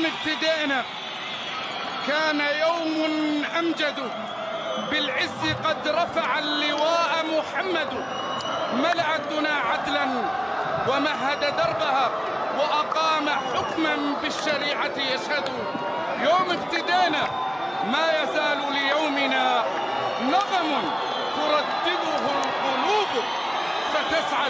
ابتدائنا كان يوم أمجد، بالعز قد رفع اللواء محمد، ملأ الدنا عدلا ومهد دربها وأقام حكما بالشريعة يشهد. يوم ابتدائنا ما يزال ليومنا نغم تردده القلوب فتسعد.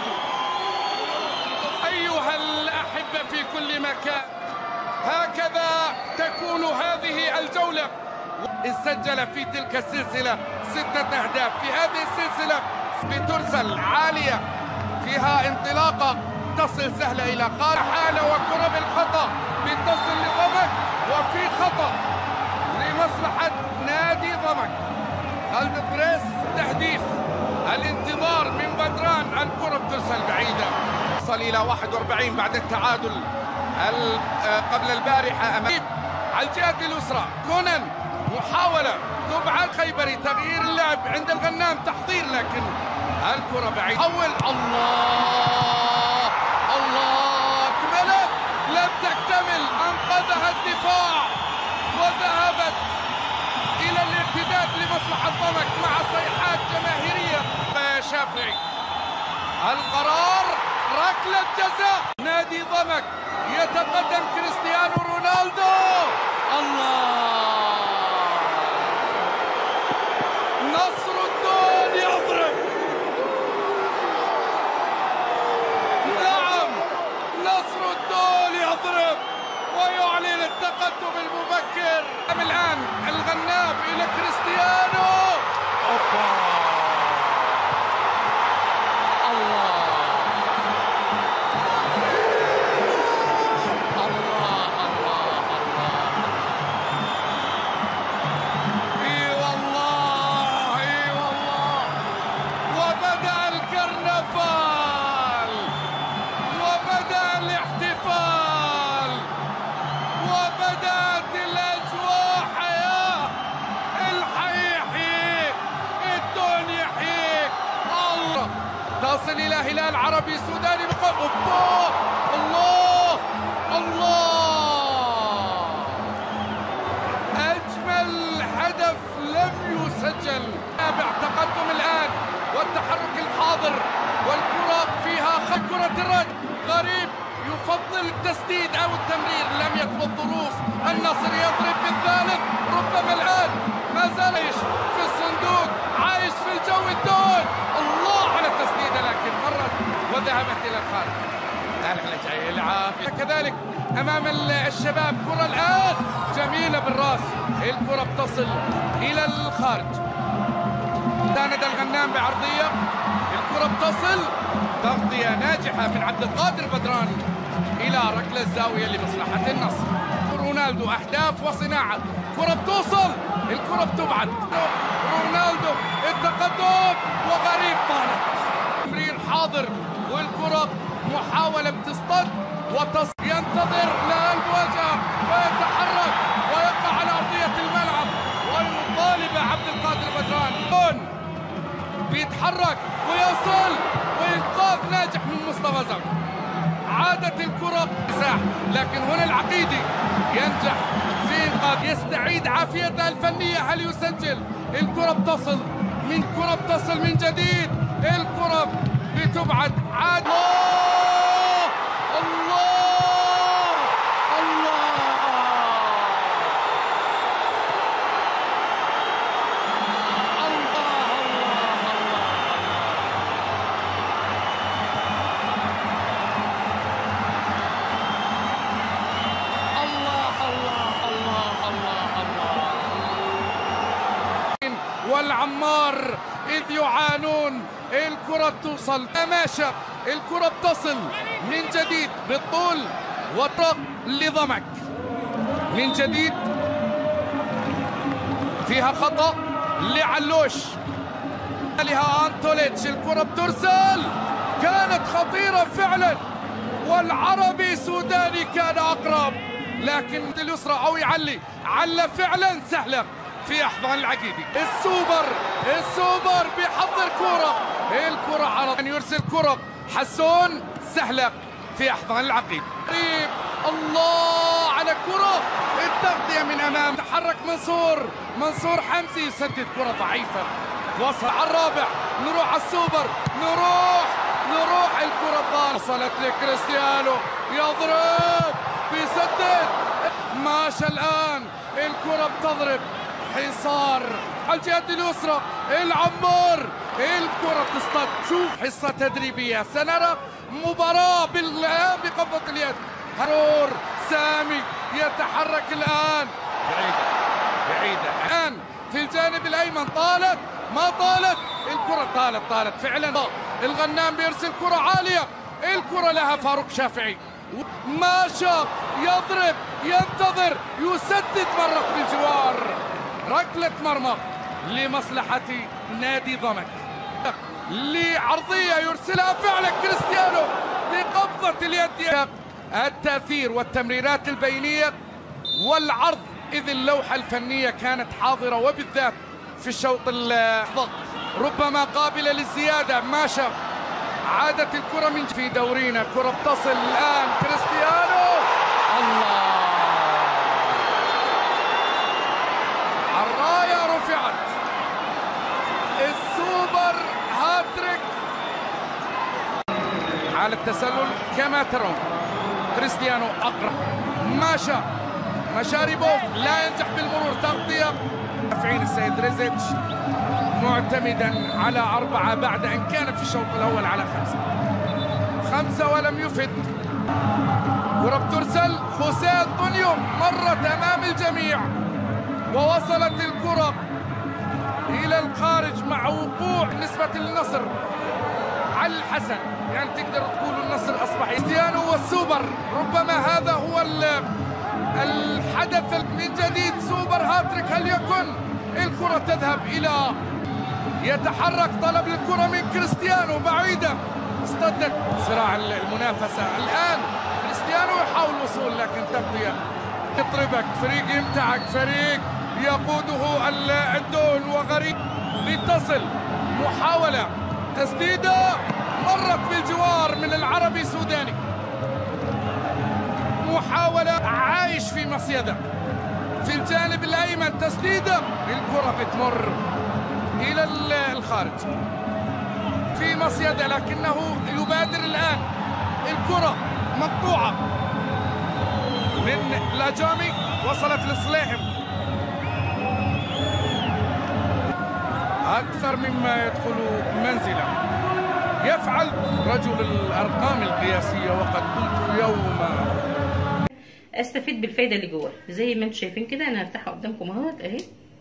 أيها الأحبة في كل مكان، هكذا تكون هذه الجولة. سجل في تلك السلسلة 6 أهداف، في هذه السلسلة بترسل عالية فيها انطلاقة تصل سهلة إلى قارئ حالة وكرة بالخطأ بتصل لضمك، وفي خطأ لمصلحة نادي ضمك. خالد بريس تهديف، الانتظار من بدران، الكرة بترسل بعيدة، وصل إلى 41 بعد التعادل قبل البارحة أمام على الجهة اليسرى. كونان محاولة تبعد خيبري، تغيير اللعب عند الغنام، تحضير، لكن الكرة بعيدة. حول الله اكملت، لم تكتمل، انقذها الدفاع وذهبت الى الارتداد لمصلحة ضمك مع صيحات جماهيرية. شافعي القرار ركلة جزاء، نادي ضمك يتقدم كريستيانو رونالدو. الله، نصر الدون يضرب، نعم نصر الدون يضرب ويعلن التقدم المبكر. الآن الغنام إلى كريستيانو. تصل إلى هلال عربي سوداني بقوة. الله الله، أجمل هدف لم يسجل. تابع تقدم الآن والتحرك الحاضر، والكرة فيها كرة الرد. غريب يفضل التسديد أو التمرير، لم يكن الظروف. النصر يضرب بالثالث، ربما الآن ما زال في الصندوق، عايش في الجو الدون. الله على التسديدة، لكن مرت وذهبت إلى الخارج. العافية كذلك أمام الشباب. كرة الآن جميلة بالراس، الكرة بتصل إلى الخارج. ساند الغنام بعرضية، الكرة بتصل، تغطية ناجحة من عبد القادر بدران إلى ركلة الزاوية لمصلحة النصر. رونالدو أهداف وصناعة، كرة بتوصل، الكرة بتبعد. رونالدو التقدم، وغريب طالع، تمرير حاضر، والكرة محاولة بتصطد ينتظر لها المواجهة ويتحرك ويقع على أرضية الملعب ويطالب عبد القادر بدران. بيتحرك ويصل، وإنقاذ ناجح من مصطفى زغ. عادت الكرة مساح، لكن هنا العقيدي ينجح في إنقاذ، يستعيد عافيته الفنية. هل يسجل؟ الكرة بتصل من جديد، الكرة بتبعد. عاد والعمار إذ يعانون. الكرة توصل ماشى، الكرة بتصل من جديد بالطول وطرق لضمك من جديد. فيها خطأ لعلوش، لها أنتوليتش، الكرة بترسل، كانت خطيرة فعلا، والعربي سوداني كان أقرب، لكن اليسرى أو يعلي فعلا سهلة في أحضان العقيدي. السوبر بيحضر الكرة على أن يرسل كرة حسون، سهلة في أحضان العقيدي. الله على كرة التغطية من أمام، تحرك منصور حمزي يسدد كرة ضعيفة، وصل على الرابع، نروح على السوبر، نروح الكرة الضالة، وصلت لكريستيانو يضرب بيسدد، ماشى الآن الكرة بتضرب حصار على الجهة اليسرى، العمار الكرة تصطاد. شوف حصة تدريبية، سنرى مباراة بقبضة اليد. هرور سامي يتحرك الآن، بعيدة الآن في الجانب الأيمن، طالت ما طالت الكرة، طالت فعلا. الغنام بيرسل كرة عالية، الكرة لها فاروق شافعي، ماشى يضرب ينتظر يسدد مرة بالجوار، ركلة مرمى لمصلحة نادي ضمك، لعرضية يرسلها فعلا كريستيانو بقبضة اليد. التأثير والتمريرات البينية والعرض، إذ اللوحة الفنية كانت حاضرة، وبالذات في الشوط الضغط ربما قابلة للزيادة. ماشى عادت الكرة من في دورينا، كرة بتصل الآن كريستيانو، الله، الراية رفعت، السوبر هاتريك على التسلل كما ترون. كريستيانو أقرب، مشاريبوف لا ينجح بالمرور، تغطية دافعين السيد ريزيتش معتمدا على 4 بعد أن كان في الشوط الأول على 5 ولم يفد. كرة بترسل، خوسيه أنطونيو مرت أمام الجميع، ووصلت الكرة إلى الخارج مع وقوع نسبة النصر على الحسن، يعني تقدر تقول النصر أصبح كريستيانو والسوبر. ربما هذا هو الحدث من جديد، سوبر هاتريك. هل يكن الكرة تذهب إلى يتحرك، طلب الكرة من كريستيانو بعيدة، اصطدت صراع المنافسة الآن. كريستيانو يحاول الوصول لكن تغطية يطربك، فريق يمتعك، فريق يقوده الدول وغريب لتصل. محاولة تسديدة مرت بالجوار من العربي سوداني، محاولة عايش في مصيدة في الجانب الأيمن، تسديدة الكرة بتمر إلى الخارج في مصيدة، لكنه يبادر الآن. الكرة مقطوعة من لاجامي، وصلت لصليحم، أكثر مما يدخل منزلا. يفعل رجل الأرقام القياسية، وقد قلت يوما استفيد بالفايدة اللي جوه زي ما انتم شايفين كده. انا هفتحها قدامكم اهوت اهي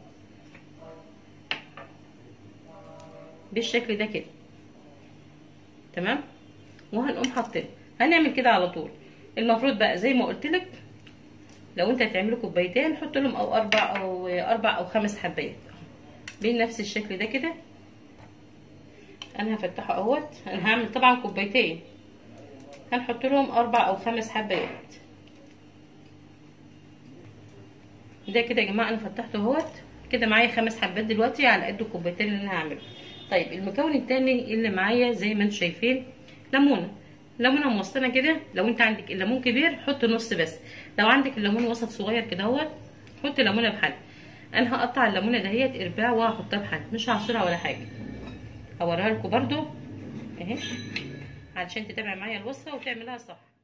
بالشكل ده كده، تمام. وهنقوم حاطين، هنعمل كده على طول. المفروض بقى زي ما قلت لك، لو انت هتعملوا كوبايتين حط لهم او 4 أو 5 حبات بنفس الشكل ده كده. انا هفتحه اهوت، انا هعمل طبعا كوبايتين، هنحط لهم 4 أو 5 حبات ده كده يا جماعه. انا فتحته اهوت كده، معايا 5 حبات دلوقتي على قد الكوبايتين اللي انا هعمله. طيب المكون التاني اللي معايا زي ما انتم شايفين، ليمونه موسطنه كده. لو انت عندك الليمون كبير حط نص بس، لو عندك الليمون وسط صغير كده اهوت حط ليمونه بحل. انا هقطع الليمونه دهيت ارباع وهحطها بحل، مش هعصرها ولا حاجه. هوريها لكم برده اهي علشان تتابع معايا الوصفه وتعملها صح.